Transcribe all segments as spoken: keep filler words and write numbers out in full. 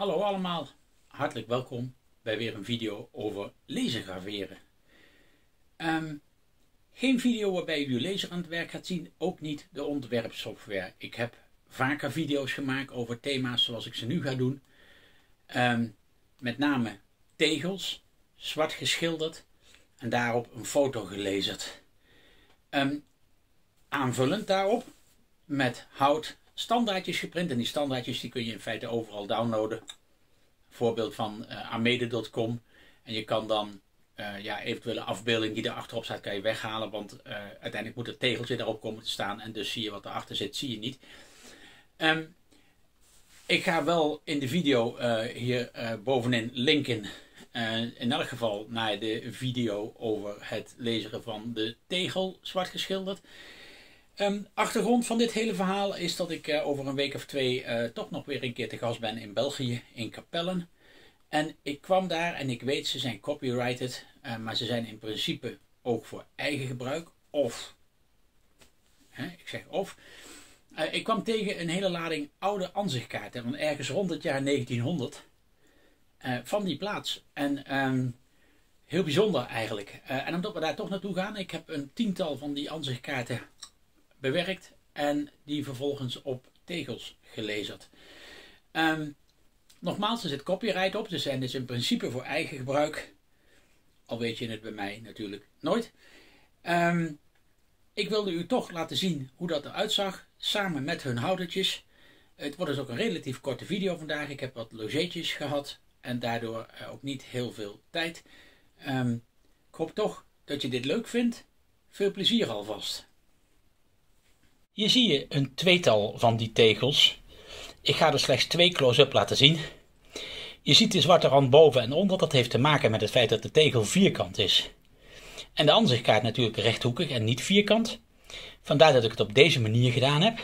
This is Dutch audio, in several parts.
Hallo allemaal, hartelijk welkom bij weer een video over lasergraveren. Um, geen video waarbij u uw laser aan het werk gaat zien, ook niet de ontwerpsoftware. Ik heb vaker video's gemaakt over thema's zoals ik ze nu ga doen. Um, met name tegels, zwart geschilderd en daarop een foto gelazerd. Um, aanvullend daarop met hout standaardjes geprint en die standaardjes die kun je in feite overal downloaden. Voorbeeld van uh, amede punt com en je kan dan uh, ja, eventuele afbeelding die erachterop staat kan je weghalen, want uh, uiteindelijk moet het tegeltje erop komen te staan en dus zie je wat erachter zit, zie je niet. Um, ik ga wel in de video uh, hier uh, bovenin linken uh, in elk geval naar de video over het laseren van de tegel zwart geschilderd. Um, achtergrond van dit hele verhaal is dat ik uh, over een week of twee uh, toch nog weer een keer te gast ben in België, in Capellen. En ik kwam daar en ik weet ze zijn copyrighted, uh, maar ze zijn in principe ook voor eigen gebruik. Of, hè, ik zeg of, uh, ik kwam tegen een hele lading oude ansichtkaarten van ergens rond het jaar negentienhonderd uh, van die plaats. En um, heel bijzonder eigenlijk. Uh, en omdat we daar toch naartoe gaan, ik heb een tiental van die ansichtkaarten bewerkt en die vervolgens op tegels gelazerd. Um, nogmaals, er zit copyright op, ze zijn dus in principe voor eigen gebruik. Al weet je het bij mij natuurlijk nooit. Um, ik wilde u toch laten zien hoe dat eruit zag, samen met hun houdertjes. Het wordt dus ook een relatief korte video vandaag. Ik heb wat logeetjes gehad en daardoor uh, ook niet heel veel tijd. Um, ik hoop toch dat je dit leuk vindt. Veel plezier alvast. Hier zie je een tweetal van die tegels. Ik ga er slechts twee close-up laten zien. Je ziet de zwarte rand boven en onder. Dat heeft te maken met het feit dat de tegel vierkant is. En de ansichtkaart natuurlijk rechthoekig en niet vierkant. Vandaar dat ik het op deze manier gedaan heb.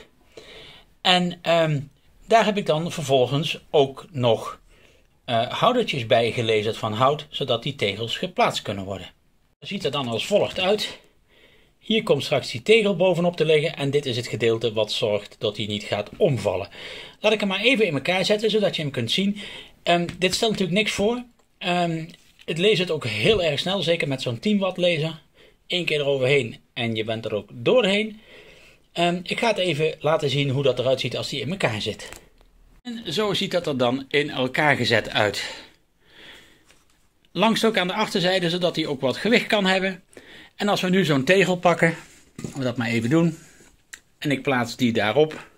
En um, daar heb ik dan vervolgens ook nog uh, houdertjes bij gelazerd van hout, zodat die tegels geplaatst kunnen worden. Dat ziet er dan als volgt uit. Hier komt straks die tegel bovenop te liggen en dit is het gedeelte wat zorgt dat hij niet gaat omvallen. Laat ik hem maar even in elkaar zetten zodat je hem kunt zien. Um, dit stelt natuurlijk niks voor. Um, het lasert ook heel erg snel, zeker met zo'n tien watt laser. Eén keer eroverheen en je bent er ook doorheen. Um, ik ga het even laten zien hoe dat eruit ziet als die in elkaar zit. En zo ziet dat er dan in elkaar gezet uit. Langs ook aan de achterzijde zodat hij ook wat gewicht kan hebben. En als we nu zo'n tegel pakken, we dat maar even doen, en ik plaats die daarop,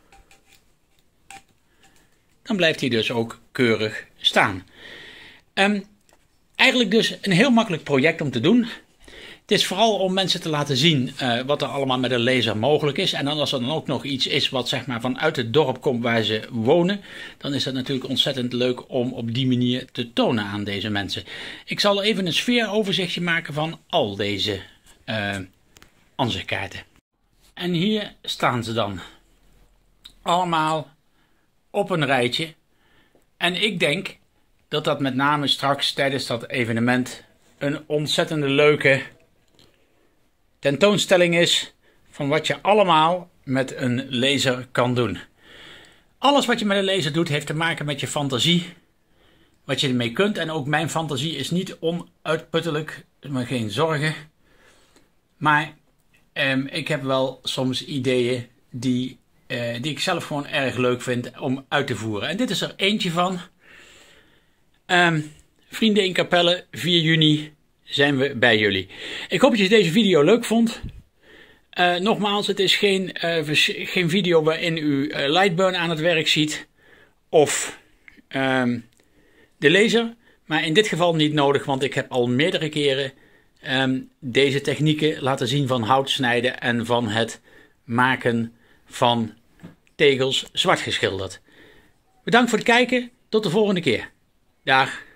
dan blijft hij dus ook keurig staan. Um, eigenlijk dus een heel makkelijk project om te doen. Het is vooral om mensen te laten zien uh, wat er allemaal met een laser mogelijk is. En dan als er dan ook nog iets is wat zeg maar vanuit het dorp komt waar ze wonen, dan is dat natuurlijk ontzettend leuk om op die manier te tonen aan deze mensen. Ik zal even een sfeeroverzichtje maken van al deze Uh, ansichtkaarten. En hier staan ze dan. Allemaal op een rijtje. En ik denk dat dat met name straks tijdens dat evenement een ontzettende leuke tentoonstelling is van wat je allemaal met een laser kan doen. Alles wat je met een laser doet heeft te maken met je fantasie. Wat je ermee kunt. En ook mijn fantasie is niet onuitputtelijk. Maar geen zorgen. Maar um, ik heb wel soms ideeën die, uh, die ik zelf gewoon erg leuk vind om uit te voeren. En dit is er eentje van. Um, vrienden in Capelle, vier juni zijn we bij jullie. Ik hoop dat je deze video leuk vond. Uh, nogmaals, het is geen, uh, geen video waarin u uh, Lightburn aan het werk ziet. Of um, de laser. Maar in dit geval niet nodig, want ik heb al meerdere keren Um, deze technieken laten zien van hout snijden en van het maken van tegels zwart geschilderd. Bedankt voor het kijken, tot de volgende keer. Dag.